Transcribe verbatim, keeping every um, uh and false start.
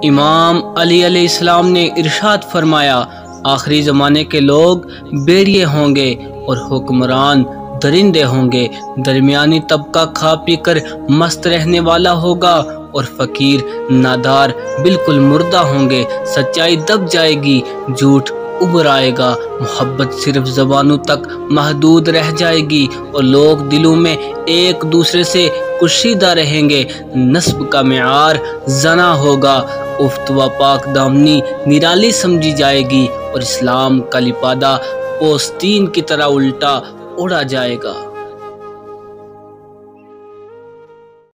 इमाम अली अलैहिस्सलाम ने इरशाद फरमाया, आखिरी ज़माने के लोग बेरिए होंगे और हुक्मरान दरिंदे होंगे। दरमियानी तबका खा पी कर मस्त रहने वाला होगा और फ़कीर नादार बिल्कुल मुर्दा होंगे। सच्चाई दब जाएगी, झूठ उभर आएगा, मोहब्बत सिर्फ ज़बानों तक महदूद रह जाएगी और लोग दिलों में एक दूसरे से कुशीदा रहेंगे। नस्ब का मेयार जना होगा, उफ्त व पाक दामनी निराली समझी जाएगी और इस्लाम का लिपादा पोस्तीन की तरह उल्टा उड़ा जाएगा।